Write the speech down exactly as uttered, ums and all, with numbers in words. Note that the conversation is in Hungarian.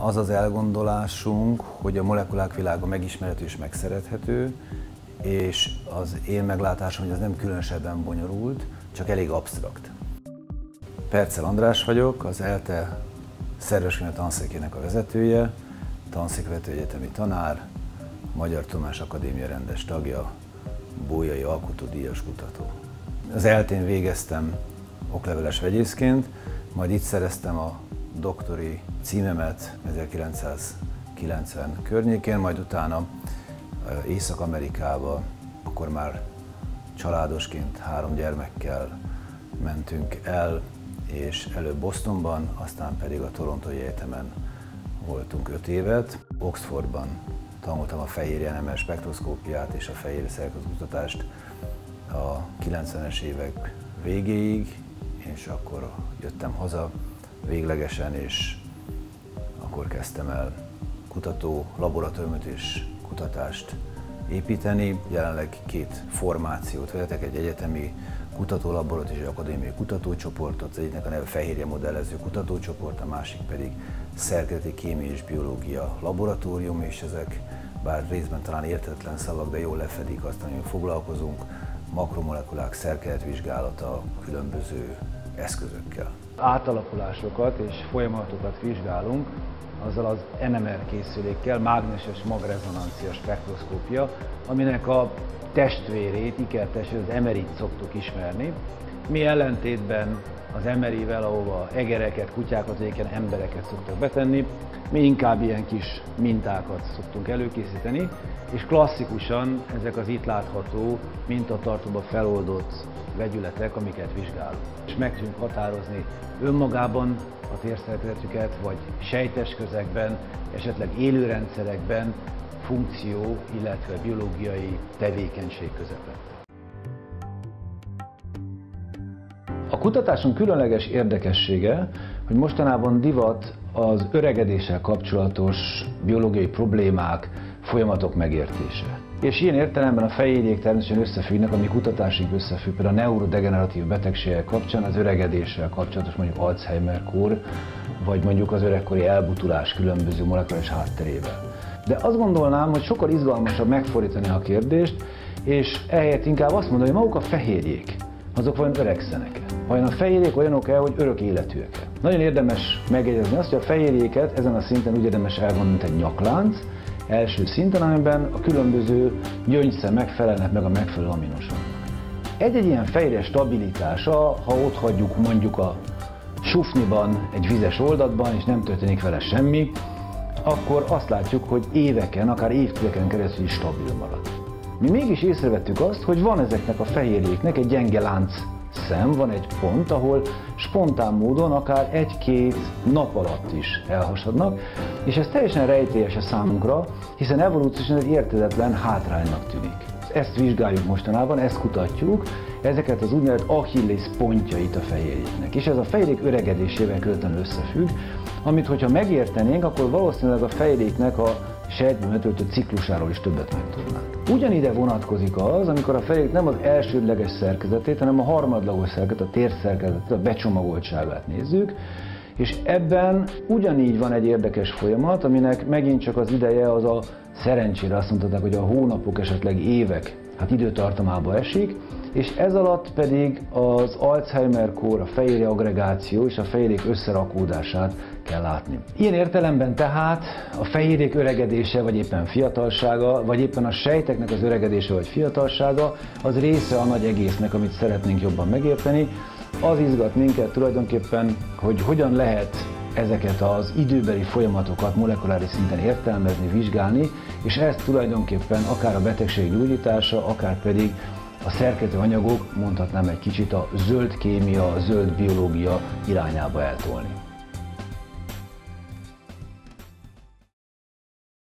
Az az elgondolásunk, hogy a molekulák világa megismerhető és megszerethető, és az én meglátásom, hogy ez nem különösebben bonyolult, csak elég absztrakt. Percel András vagyok, az ELTE szervezői tanszékének a vezetője, tanszékvezető egyetemi tanár, Magyar Tudományos Akadémia rendes tagja, Bolyai alkotódíjas kutató. Az ELTE-n végeztem okleveles vegyészként, majd itt szereztem a doktori címemet ezerkilencszázkilencven környékén, majd utána Észak-Amerikába, akkor már családosként három gyermekkel mentünk el, és előbb Bostonban, aztán pedig a Torontói Egyetemen voltunk öt évet. Oxfordban tanultam a fehérje en em er spektroszkópiát és a fehérje szerkezetkutatást a kilencvenes évek végéig, és akkor jöttem haza véglegesen, és akkor kezdtem el kutató laboratóriumot és kutatást építeni. Jelenleg két formációt vezetek, egy egyetemi kutatólaborat és egy akadémiai kutatócsoportot. Az egyiknek a neve Fehérje Modellező Kutatócsoport, a másik pedig Szerkezeti Kémia és Biológia Laboratórium, és ezek bár részben talán értetlen szavak, de jól lefedik azt, amivel foglalkozunk, makromolekulák szerkezetvizsgálata különböző eszközökkel. Átalakulásokat és folyamatokat vizsgálunk azzal az en em er készülékkel, mágneses magrezonancia spektroszkópia, aminek a testvérét, ikertestvérét, az em er i-t szoktuk ismerni. Mi ellentétben az em er i-vel, ahova egereket, kutyákat, egyébként embereket szoktak betenni, mi inkább ilyen kis mintákat szoktunk előkészíteni, és klasszikusan ezek az itt látható mintatartóba feloldott vegyületek, amiket vizsgálunk. És meg tudjuk határozni önmagában a térszerkezetüket, vagy sejtes közegben, esetleg élőrendszerekben funkció, illetve biológiai tevékenység közepette. A kutatásunk különleges érdekessége, hogy mostanában divat az öregedéssel kapcsolatos biológiai problémák, folyamatok megértése. És ilyen értelemben a fehérjék természetesen összefüggnek, ami kutatásig összefügg, például a neurodegeneratív betegségek kapcsán az öregedéssel kapcsolatos, mondjuk Alzheimer-kór, vagy mondjuk az öregkori elbutulás különböző molekuláris hátterével. De azt gondolnám, hogy sokkal izgalmasabb megfordítani a kérdést, és ehelyett inkább azt mondani, hogy maguk a fehérjék, azok vajon öregszenek-e? Vajon a fehérjék olyanok-e, hogy örök életűek-e? Nagyon érdemes megjegyezni azt, hogy a fehérjéket ezen a szinten úgy érdemes elgondolni, mint egy nyaklánc, első szinten, amiben a különböző gyöngyszemek felelnek meg a megfelelő aminosoknak. Egy-egy ilyen fehérje stabilitása, ha ott hagyjuk mondjuk a sufniban, egy vizes oldatban, és nem történik vele semmi, akkor azt látjuk, hogy éveken, akár évtizedeken keresztül is stabil marad. Mi mégis észrevettük azt, hogy van ezeknek a fehérjéknek egy gyenge lánc szem, van egy pont, ahol spontán módon akár egy-két nap alatt is elhasadnak, és ez teljesen rejtélyes a számunkra, hiszen evolúciósan egy érthetetlen hátránynak tűnik. Ezt vizsgáljuk mostanában, ezt kutatjuk, ezeket az úgynevezett Achilles pontjait a fehérjéknek. És ez a fehérjék öregedésével közvetlenül összefügg, amit hogyha megértenénk, akkor valószínűleg a fehérjéknek a sejtben betöltött ciklusáról is többet megtudnánk. Ugyanide vonatkozik az, amikor a fehérjék nem az elsődleges szerkezetét, hanem a harmadlagos szerkezetet, a térszerkezetet, a becsomagoltságát nézzük, és ebben ugyanígy van egy érdekes folyamat, aminek megint csak az ideje az a szerencsére azt mondták, hogy a hónapok, esetleg évek hát időtartamába esik, és ez alatt pedig az Alzheimer-kór, a fehérje agregáció és a fehérjék összerakódását kell látni. Ilyen értelemben tehát a fehérjék öregedése, vagy éppen fiatalsága, vagy éppen a sejteknek az öregedése vagy fiatalsága, az része a nagy egésznek, amit szeretnénk jobban megérteni. Az izgat minket tulajdonképpen, hogy hogyan lehet ezeket az időbeli folyamatokat molekuláris szinten értelmezni, vizsgálni, és ez tulajdonképpen akár a betegség gyógyítása, akár pedig a szerkező anyagok, mondhatnám egy kicsit a zöld kémia, a zöld biológia irányába eltolni.